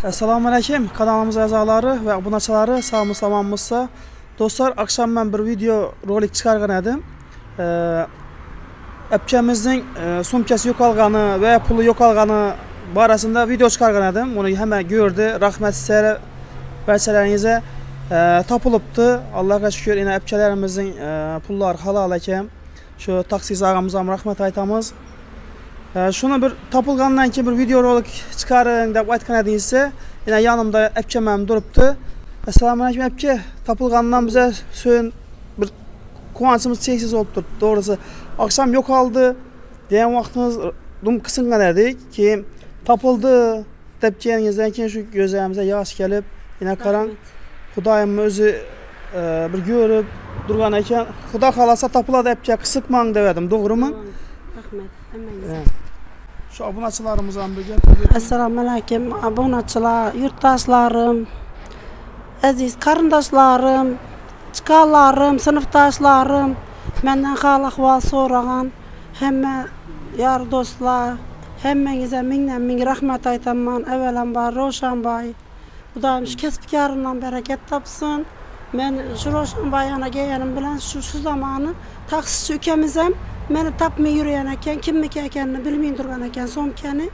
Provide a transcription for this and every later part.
Assalamu alaykum kanalımız azaları ve abunaçıları sağ salamanmızsa. Dostlar, akşam ben bir video rolik çıkargan edim. Epçemizin sumkası yok alganı ve pulu yok alganı barasında video çıkargan edim. Onu hemen gördü. Rahmet sizlere verselerinize tapılıptı. Allah'a şükür yine epçelerimizin pullar halal ekem. Şu taksiz ağamıza rahmet aytamız. Şunu bir tapılgandan ki bir video rolik çıkarın dep aytgan edinse yine yanımda epçemem duruptu. Assalamu alaykum epçe. Tapılgandan bize söyün bir kuvancımız çeksiz oluptu. Doğrusu akşam yok aldı diyen vaktimiz dum kısıngan edik ki tapıldı dep diyenizden keyin şu gözlerimize yaş gelip yine karan Xudayım özü bir görüp durgan eken Xuda kalasa tapıladı epçe kısıkman dedim, doğru mu? Rahmet, hemen Şu abunaçılarımızdan bir gel. Assalamu alaykum abunaçılar, yurttaşlarım, aziz karındaşlarım, çıkarlarım, sınıftaşlarım, menden hal ahval soragan hemme yar dostlar, hemmenize ming rahmet aytaman. Evvelen bar Roşan Bay, Xudayım şu kesbkarından bereket tapsın. Men şu Roşan Bay'ana gelgenim bilen şu zamanı taksisi ülkemizem meni tapmay yürüyen eken, kimniki ekenini bilmeyin durgan eken somkeni.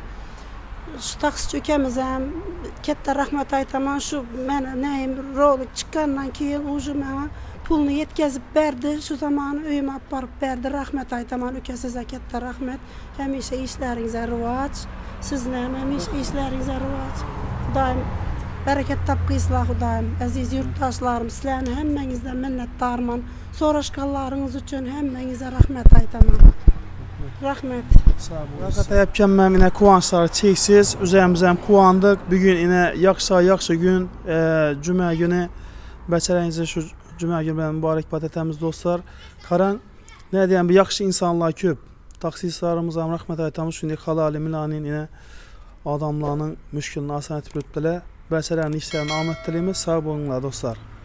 Şu taksici ülkemizem katta rahmet aytaman. Şu meni neyim rolik çıkkandan keyin uju mena pulunu yetkazib berdi. Şu zamanı öyüme aparıp berdi. Rahmet aytaman ülke size katta rahmet. Hemişe işleringize rivaç. Siznem hemişe işleringize rivaç. Xudayım bereket tapqıysılar Xudayım. Aziz yurttaşlarım, sizlerni hemmenizden minnetdarman. Soraşkanlarınız üçün hemmenize rahmet aytaman. Rahmet. Sağ olun. Hakikaten yapacağım yine kuvançları çeksiz. Üzerimizden kuvandık. Bugün yine yaksa gün. Cuma günü. Beçerenize şu cuma günü benim mübarek patetemiz dostlar. Karan ne diyeyim bir yakşı insanlar köp. Taksislarımıza rahmet aytamız. Şimdi halali milanin yine adamlarının müşkülünü asan etip rütbele. Beçerlerin işlerini ahmet dilimiz. Sağ olunlar dostlar.